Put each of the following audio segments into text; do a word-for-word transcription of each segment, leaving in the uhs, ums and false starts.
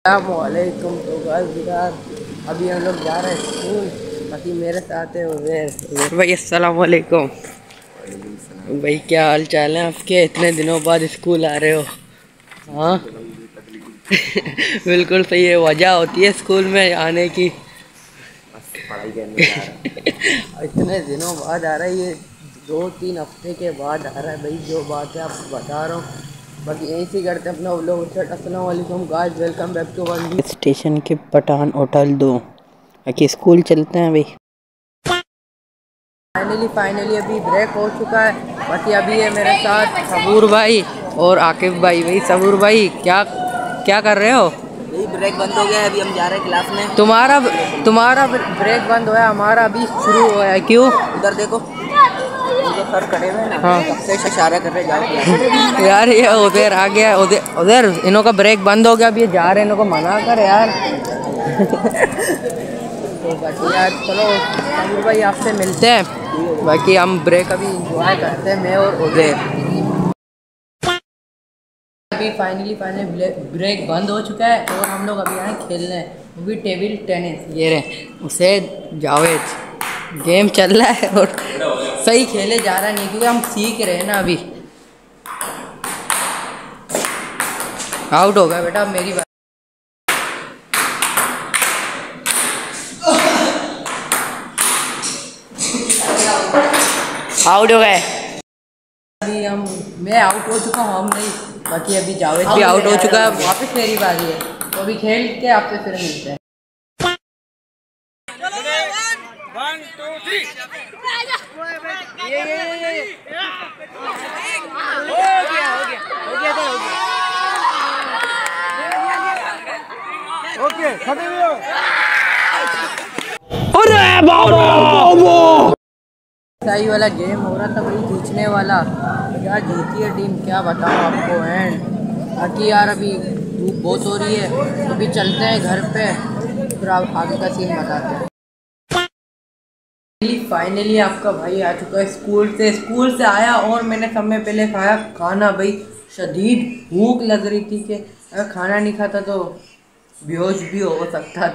अस्सलामुअलैकुम। तो यार अभी हम लोग जा रहे हैं स्कूल, बाकी मेरे साथ है उज़ैर। भाई अस्सलामुअलैकुम। भाई क्या हाल चाल है आपके? इतने दिनों बाद स्कूल आ रहे हो? हाँ बिल्कुल सही है, वजह होती है स्कूल में आने की। पढ़ाई करने जा रहा इतने दिनों बाद आ रहा है, ये दो तीन हफ्ते के बाद आ रहा है भाई। जो बात है आपको बता रहा हूँ, बाकी यहीं से करते हैं अपना व्लॉग। अस्सलाम वालेकुम guys, welcome back to one station के पठान होटल दो। बाकी स्कूल चलते हैं भाई। फाइनली फाइनली अभी ब्रेक हो चुका है। बाकी अभी है मेरे साथ सबूर भाई और आकिब भाई। भाई सबूर भाई क्या क्या कर रहे हो? यही ब्रेक बंद हो गया है, अभी हम जा रहे हैं क्लास में। तुम्हारा तुम्हारा ब्रेक बंद हुआ है, हमारा अभी शुरू हुआ है। क्यों? उधर देखो, उधर सर खड़े हुए हैं ना। हाँ सबसे इशारा कर रहे हैं यार ये उधर आ गया, उधर उधर इन्हों का ब्रेक बंद हो गया, अभी ये जा रहे हैं, इन्हों को मना कर यार तो बाकी यार चलो सबूर भाई आपसे मिलते हैं। बाकी हम ब्रेक अभी इंजॉय करते हैं, मैं और उधर। अभी फाइनली फाइनली ब्रेक बंद हो चुका है और हम लोग अभी आए खेलने, वो भी टेबल टेनिस। ये रहे उसे जावेद, गेम चल रहा है और सही खेले जा रहा नहीं, क्योंकि हम सीख रहे हैं ना अभी। आउट हो गया बेटा, मेरी बात। आउट हो गए अभी हम। मैं आउट हो चुका हूँ, हम नहीं। बाकी अभी जावेद भी आउट हो चुका है, वापस मेरी बारी है। तो अभी खेल के आपसे फिर मिलते हैं। वन टू थ्री ये ये ये हो गया हो गया हो गया हो गया ओके खत्म हो। अरे बाबा सही वाला गेम हो रहा था भाई, जीतने वाला। क्या जीती है टीम, क्या बताऊं आपको। एंड बाकी यार अभी धूप बहुत हो रही है, अभी चलते हैं घर पे, फिर आप आगे का सीन बताते हैं। फाइनली आपका भाई आ चुका है स्कूल से। स्कूल से आया और मैंने समय पहले खाया खाना भाई। शदीद भूख लग रही थी कि अगर खाना नहीं खाता तो बेहोश भी हो सकता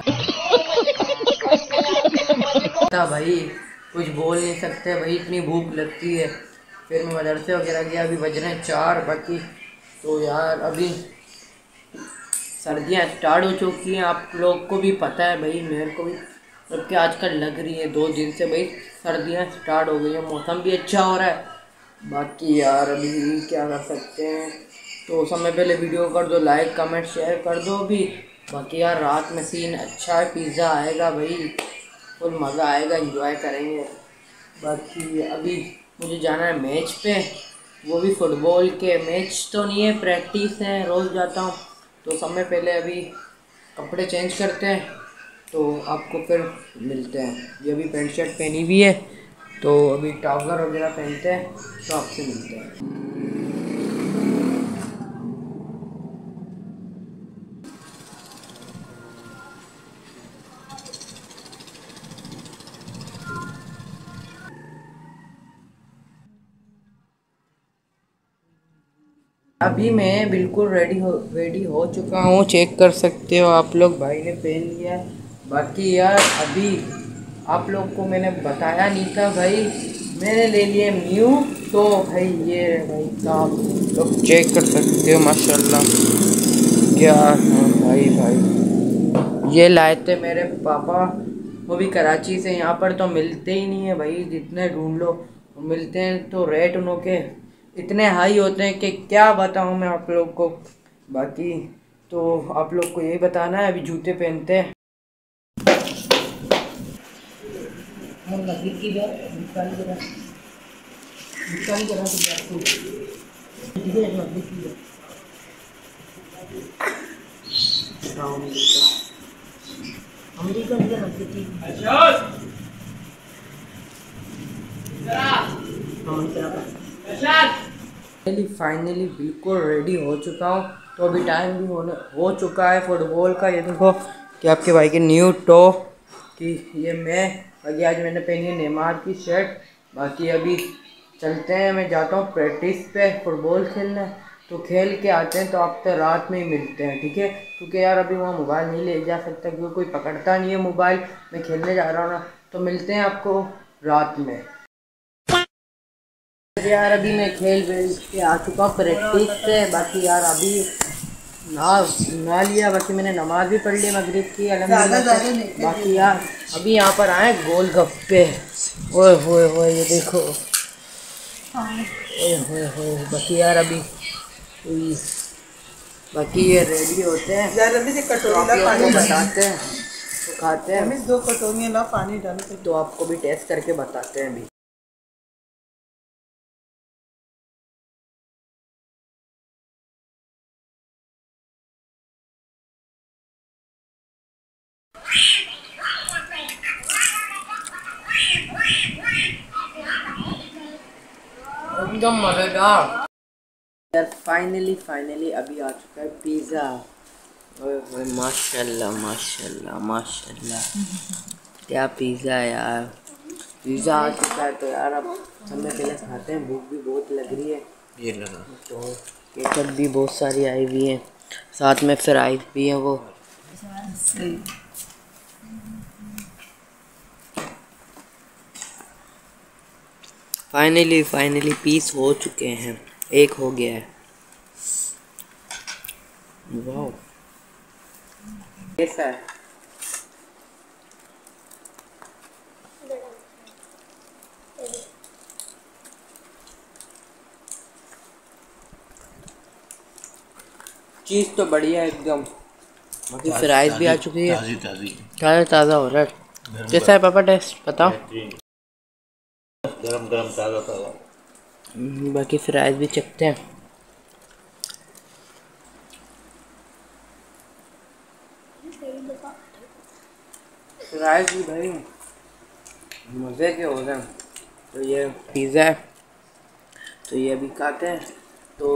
था भाई। कुछ बोल नहीं सकते भाई, इतनी भूख लगती है। फिर मैं मदरसे वगैरह गया, अभी बज रहे हैं चार। बाकी तो यार अभी सर्दियाँ स्टार्ट हो चुकी हैं, आप लोग को भी पता है भाई, मेरे को भी, जबकि आजकल लग रही है दो दिन से भाई सर्दियाँ स्टार्ट हो गई हैं, मौसम भी अच्छा हो रहा है। बाकी यार अभी क्या कर सकते हैं। तो समय पहले वीडियो कर दो लाइक, कमेंट, शेयर कर दो अभी। बाकी यार रात में सीन अच्छा है, पिज़्ज़ा आएगा भाई, फुल मज़ा आएगा, एंजॉय करेंगे। बाकी अभी मुझे जाना है मैच पे, वो भी फुटबॉल के। मैच तो नहीं है, प्रैक्टिस है, रोज़ जाता हूँ। तो समय पहले अभी कपड़े चेंज करते हैं, तो आपको फिर मिलते हैं। ये अभी पैंट शर्ट पहनी हुई है, तो अभी ट्राउज़र वगैरह पहनते हैं, तो आपसे मिलते हैं। अभी मैं बिल्कुल रेडी हो रेडी हो चुका हूँ, चेक कर सकते हो आप लोग, भाई ने पहन लिया। बाकी यार अभी आप लोग को मैंने बताया नहीं था भाई, मैंने ले लिए न्यू। तो भाई ये भाई साहब लोग चेक कर सकते हो, माशाल्लाह क्या है भाई। भाई ये लाए थे मेरे पापा, वो भी कराची से। यहाँ पर तो मिलते ही नहीं है भाई, जितने ढूंढ लो मिलते हैं तो रेट उनों के इतने हाई होते हैं कि क्या बताऊं मैं आप लोग को। बाकी तो आप लोग को यही बताना है, अभी जूते पहनते हैं। फाइनली बिल्कुल रेडी हो चुका हूँ। तो अभी टाइम भी होने हो चुका है फुटबॉल का। ये देखो कि आपके भाई के न्यू टॉप की ये मैं, बाकी आज मैंने पहनी है नेमार की शर्ट। बाकी अभी चलते हैं, मैं जाता हूँ प्रैक्टिस पे फुटबॉल खेलने। तो खेल के आते हैं तो आपसे रात में ही मिलते हैं, ठीक है? क्योंकि यार अभी वहाँ मोबाइल नहीं ले जा सकता क्योंकि कोई पकड़ता नहीं है मोबाइल। मैं खेलने जा रहा हूँ ना, तो मिलते हैं आपको रात में। यार अभी मैं खेल वेल के आ चुका हूँ प्रैक्टिस से। बाकी यार अभी ना ना लिया, बाकी मैंने नमाज भी पढ़ ली मगरिब की अल्हम्दुलिल्लाह। बाकी यार अभी यहाँ पर आए गोलगप्पे, ओए होए होए ये देखो, ओए होए होए। बाकी यार अभी बाकी ये रेडी होते हैं, कटोरी बताते हैं तो खाते हैं। दो कटोरियाँ ला पानी डाल के, तो आपको भी टेस्ट करके बताते हैं अभी। एकदम मज़ेदार यार। फाइनली फाइनली अभी आ चुका है पिज़्ज़ा। ओए ओए माशाल्लाह माशाल्लाह माशाल्लाह, क्या पिज़्ज़ा यार। पिज़्ज़ा आ चुका है तो यार अब सबसे पहले खाते हैं, भूख भी बहुत लग रही है। ये लगा तो केचप भी बहुत सारी आई हुई है, साथ में फ्राइज भी है वो। फाइनली फाइनली पीस हो चुके हैं, एक हो गया है। वाह कैसा है? चीज़ तो बढ़िया है एकदम। फ्राइज भी आ चुकी है, ताज़ी ताज़ी ताज़ा ताज़ा हो रहा है। कैसा है पापा टेस्ट बताओ? गरम गरम ताज़ा ताज़ा। बाकी फ्राइज भी चखते हैं। फ्राइज भी भाई मज़े के हो रहे हैं। तो ये पिज़्ज़ा है, तो ये अभी खाते हैं तो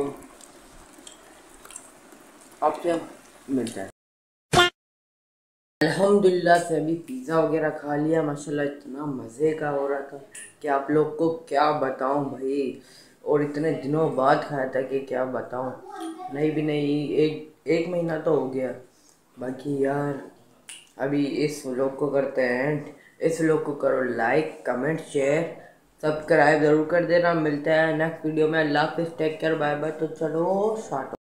आपसे मिलता है। अल्हम्दुलिल्लाह से अभी पिज़्ज़ा वगैरह खा लिया माशाल्लाह, इतना मज़े का हो रहा था कि आप लोग को क्या बताऊं भाई। और इतने दिनों बाद खाया था कि क्या बताऊं, नहीं भी नहीं एक एक महीना तो हो गया। बाकी यार अभी इस व्लॉग को करते हैं एंड। इस व्लॉग को करो लाइक कमेंट शेयर सब्सक्राइब ज़रूर कर देना। मिलते हैं नेक्स्ट वीडियो में। अल्लाह हाफ़िज़, टेक केयर, बाय बाय। तो चलो स्टार्ट।